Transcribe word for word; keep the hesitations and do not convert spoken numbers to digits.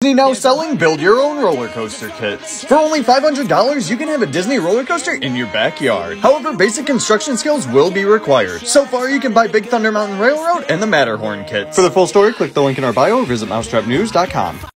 Disney now selling build your own roller coaster kits. For only five hundred dollars, you can have a Disney roller coaster in your backyard. However, basic construction skills will be required. So far, you can buy Big Thunder Mountain Railroad and the Matterhorn kits. For the full story, click the link in our bio or visit mousetrap news dot com.